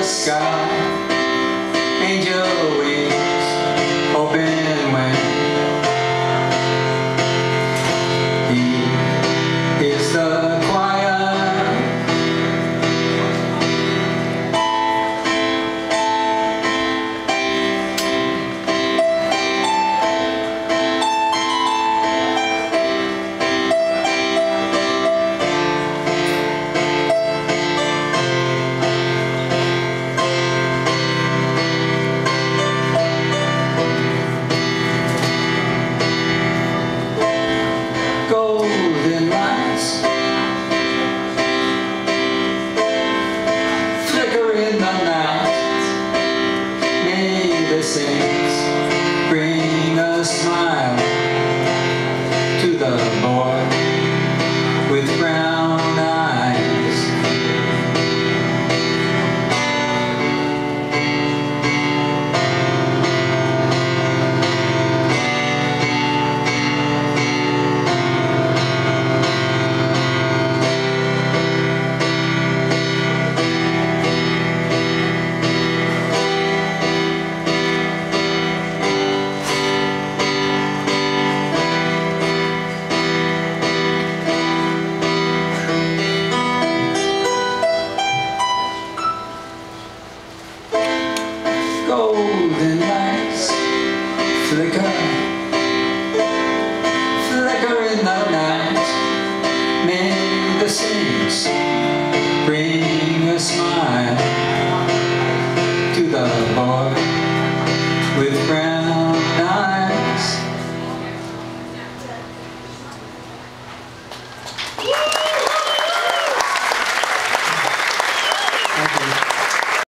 sky, angel wings, open wing. He is the choir. Golden lights flicker in the night. May the saints bring a smile to the boy with brown eyes. Golden lights flicker, flicker in the night. May the saints bring a smile to the boy with brown eyes.